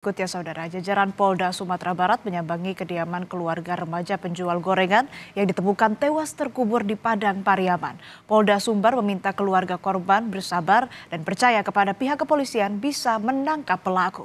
Berikutnya saudara, jajaran Polda Sumatera Barat menyambangi kediaman keluarga remaja penjual gorengan yang ditemukan tewas terkubur di Padang Pariaman. Polda Sumbar meminta keluarga korban bersabar dan percaya kepada pihak kepolisian bisa menangkap pelaku.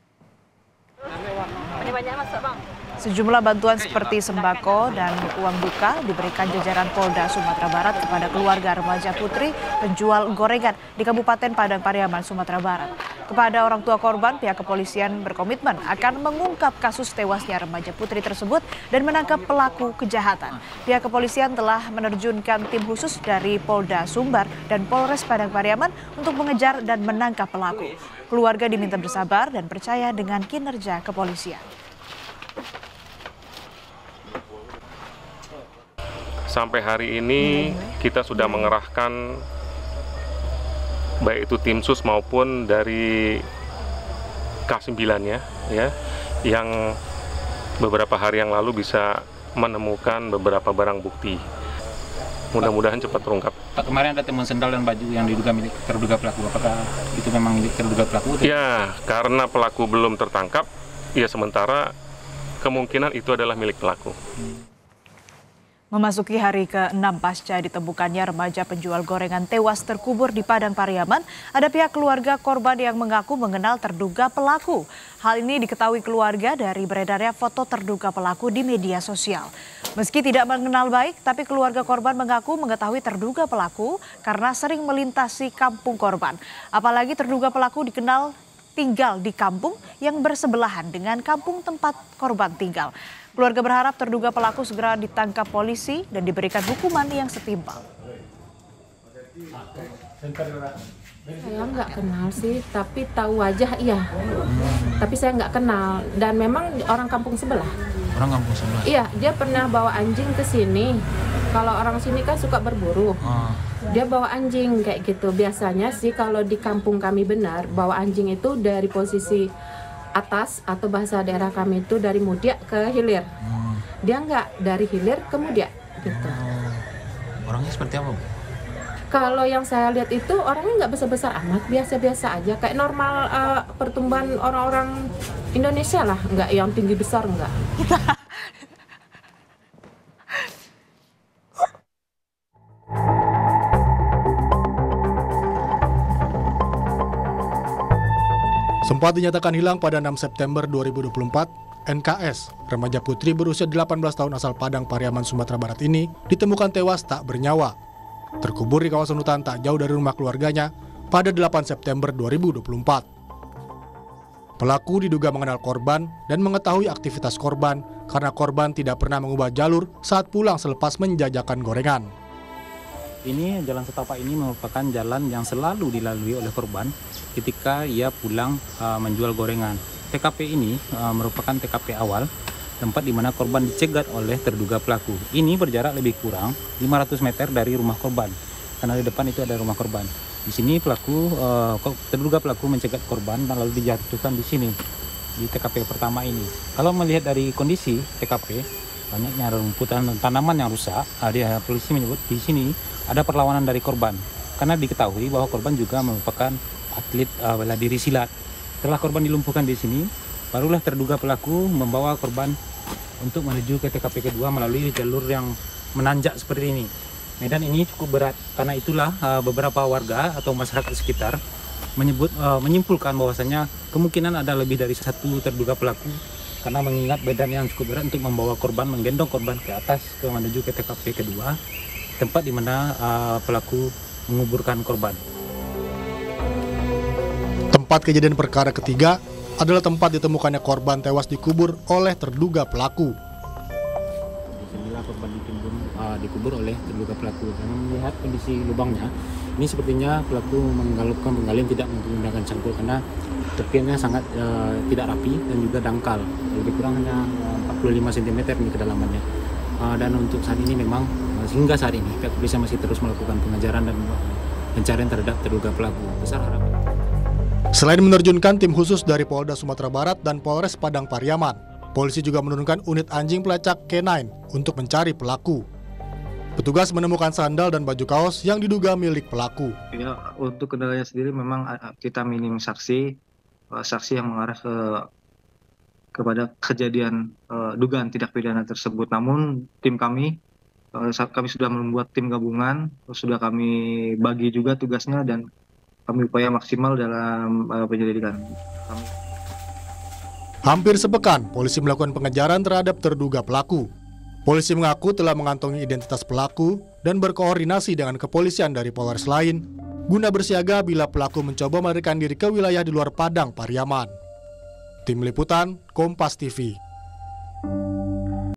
Sejumlah bantuan seperti sembako dan uang duka diberikan jajaran Polda Sumatera Barat kepada keluarga remaja putri penjual gorengan di Kabupaten Padang Pariaman, Sumatera Barat. Kepada orang tua korban, pihak kepolisian berkomitmen akan mengungkap kasus tewasnya remaja putri tersebut dan menangkap pelaku kejahatan. Pihak kepolisian telah menerjunkan tim khusus dari Polda Sumbar dan Polres Padang Pariaman untuk mengejar dan menangkap pelaku. Keluarga diminta bersabar dan percaya dengan kinerja kepolisian. Sampai hari ini kita sudah mengerahkan baik itu tim sus maupun dari K9 ya, yang beberapa hari yang lalu bisa menemukan beberapa barang bukti. Mudah-mudahan cepat terungkap. Pak, kemarin ada temuan sendal dan baju yang diduga milik terduga pelaku. Apakah itu memang milik terduga pelaku? Ya, karena pelaku belum tertangkap, ya sementara kemungkinan itu adalah milik pelaku. Memasuki hari ke-6 pasca ditemukannya remaja penjual gorengan tewas terkubur di Padang Pariaman, ada pihak keluarga korban yang mengaku mengenal terduga pelaku. Hal ini diketahui keluarga dari beredarnya foto terduga pelaku di media sosial. Meski tidak mengenal baik, tapi keluarga korban mengaku mengetahui terduga pelaku karena sering melintasi kampung korban. Apalagi terduga pelaku dikenal tinggal di kampung yang bersebelahan dengan kampung tempat korban tinggal. Keluarga berharap terduga pelaku segera ditangkap polisi dan diberikan hukuman yang setimpal. Saya nggak kenal sih, tapi tahu wajah iya. Tapi saya nggak kenal dan memang orang kampung sebelah. Orang kampung sebelah? Iya, dia pernah bawa anjing ke sini. Kalau orang sini kan suka berburu. Dia bawa anjing kayak gitu. Biasanya sih kalau di kampung kami benar, bawa anjing itu dari posisi atas atau bahasa daerah kami itu dari Mudia ke Hilir. Dia nggak dari Hilir ke Mudia gitu. Orangnya seperti apa, Bu? Kalau yang saya lihat itu orangnya nggak besar-besar amat, biasa-biasa aja, kayak normal pertumbuhan orang-orang Indonesia lah, nggak yang tinggi besar nggak. Sempat dinyatakan hilang pada 6 September 2024, NKS, remaja putri berusia 18 tahun asal Padang Pariaman, Sumatera Barat ini ditemukan tewas tak bernyawa. Terkubur di kawasan hutan tak jauh dari rumah keluarganya pada 8 September 2024. Pelaku diduga mengenal korban dan mengetahui aktivitas korban karena korban tidak pernah mengubah jalur saat pulang selepas menjajakan gorengan. Ini jalan setapak ini merupakan jalan yang selalu dilalui oleh korban ketika ia pulang menjual gorengan. TKP ini merupakan TKP awal, tempat di mana korban dicegat oleh terduga pelaku. Ini berjarak lebih kurang 500 meter dari rumah korban, karena di depan itu ada rumah korban. Di sini terduga pelaku mencegat korban dan lalu dijatuhkan di sini, di TKP pertama ini. Kalau melihat dari kondisi TKP, banyaknya rumputan dan tanaman yang rusak. Polisi menyebut di sini ada perlawanan dari korban, karena diketahui bahwa korban juga merupakan atlet bela diri silat. Setelah korban dilumpuhkan di sini, barulah terduga pelaku membawa korban untuk menuju ke TKP kedua melalui jalur yang menanjak seperti ini. Medan ini cukup berat, karena itulah beberapa warga atau masyarakat sekitar menyimpulkan bahwasanya kemungkinan ada lebih dari satu terduga pelaku, karena mengingat badan yang cukup berat untuk membawa korban, menggendong korban ke atas menuju ke TKP kedua, tempat di mana pelaku menguburkan korban. Tempat kejadian perkara ketiga adalah tempat ditemukannya korban tewas dikubur oleh terduga pelaku. Disinilah korban dikubur oleh terduga pelaku. Karena melihat kondisi lubangnya, ini sepertinya pelaku melakukan penggalian tidak menggunakan cangkul karena tepiannya sangat tidak rapi dan juga dangkal. Lebih kurang hanya 45 cm ini kedalamannya. Dan untuk saat ini memang hingga saat ini pihak kepolisian masih terus melakukan pengejaran dan pencarian terhadap terduga pelaku. Besar harapan. Selain menerjunkan tim khusus dari Polda Sumatera Barat dan Polres Padang Pariaman, polisi juga menurunkan unit anjing pelacak K9 untuk mencari pelaku. Petugas menemukan sandal dan baju kaos yang diduga milik pelaku. Ya, untuk kendalanya sendiri memang kita minim saksi yang mengarah ke kepada kejadian dugaan tindak pidana tersebut. Namun tim kami sudah membuat tim gabungan, sudah kami bagi juga tugasnya dan kami upaya maksimal dalam penyelidikan. Hampir sepekan, polisi melakukan pengejaran terhadap terduga pelaku. Polisi mengaku telah mengantongi identitas pelaku dan berkoordinasi dengan kepolisian dari Polres lain guna bersiaga bila pelaku mencoba melarikan diri ke wilayah di luar Padang Pariaman. Tim Liputan, Kompas TV.